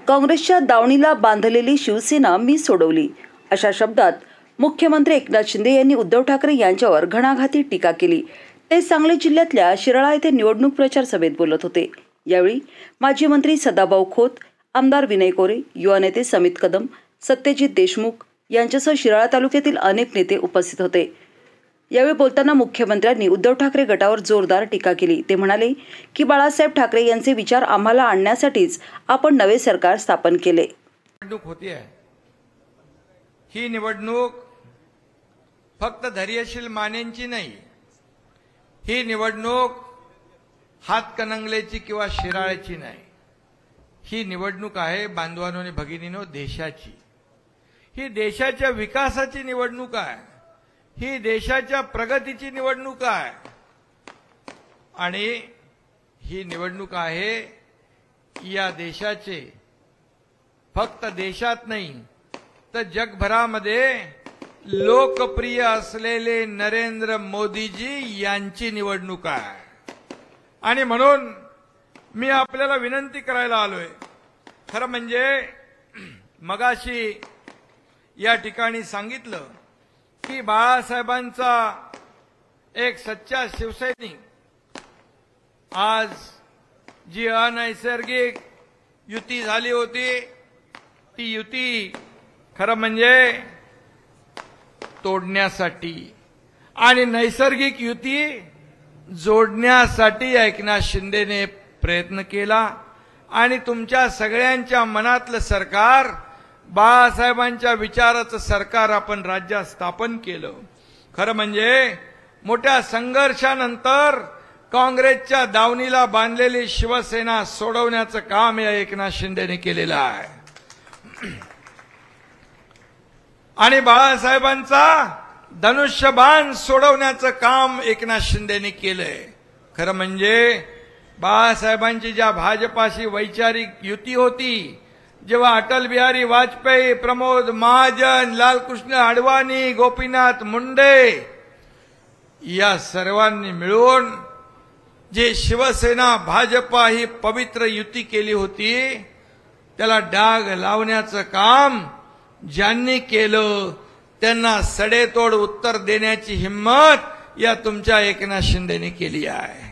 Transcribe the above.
काँग्रेसच्या दावणीला बांधलेली शिवसेना मी सोडवली, अशा शब्दात मुख्यमंत्री एकनाथ शिंदे यांनी उद्धव ठाकरे यांच्यावर घणाघाती टीका केली। ते सांगली जिल्ह्यातल्या शिराळा येथे निवडणूक प्रचार सभेत बोलत होते। यावेळी माजी मंत्री सदाभाऊ खोत, आमदार विनय कोरे, युवा नेते समित कदम, सत्यजित देशमुख यांच्यासह शिराळा तालुक्यातील अनेक नेते उपस्थित होते। यावेळी बोलताना मुख्यमंत्र्यांनी उद्धव ठाकरे गटावर जोरदार टीका केली। ते म्हणाले की बाळासाहेब ठाकरे यांचे विचार आम्हाला आणण्यासाठीच आपण नवे सरकार स्थापन केले। निवडणूक होती आहे, ही निवडणूक फक्त धैर्यशील मानेंची नाही, ही निवडणूक हातकणंगलेची किंवा शिराळ्याची नाही, ही निवडणूक आहे बांधवांनो आणि भगिनींनो देशाची। ही देशाच्या विकासाची निवडणूक आहे, ही देशाच्या प्रगतीची निवडणूक आहे आणि ही निवडणूक आहे या देशाचे फक्त देशात नाही तर जगभरामध्ये लोकप्रिय असलेले नरेंद्र मोदीजी यांची निवडणूक आहे। आणि म्हणून मी आपल्याला विनंती करायला आलोय। खरं म्हणजे मगाशी या ठिकाणी सांगितलं की बाळासाहेबांचा एक सच्चा शिवसैनिक आज जी अनैसर्गिक युती झाली होती, ती युती खरं म्हणजे तोडण्यासाठी आणि नैसर्गिक युती जोडण्यासाठी एकनाथ शिंदेने प्रयत्न केला आणि तुमच्या सगळ्यांच्या मनातलं सरकार, बाळासाहेबांच्या विचाराचं सरकार आपण राज्यात स्थापन केलं। खरं म्हणजे मोठ्या संघर्षानंतर काँग्रेसच्या दावणीला बांधलेली शिवसेना सोडवण्याचं काम या एकनाथ शिंदेने केलेलं आहे आणि बाळासाहेबांचा धनुष्यबाण सोडवण्याचं काम एकनाथ शिंदेने केलंय। खरं म्हणजे बाळासाहेबांची ज्या भाजपाशी वैचारिक युती होती, जेव्हा अटल बिहारी वाजपेयी, प्रमोद महाजन, लालकृष्ण अडवाणी, गोपीनाथ मुंडे या सर्वांनी मिळून जे शिवसेना भाजपा ही पवित्र युती केली होती, त्याला डाग लावण्याचं काम ज्यांनी केलं त्यांना सडेतोड उत्तर देण्याची हिम्मत या तुमच्या एकनाथ शिंदेने केली आहे।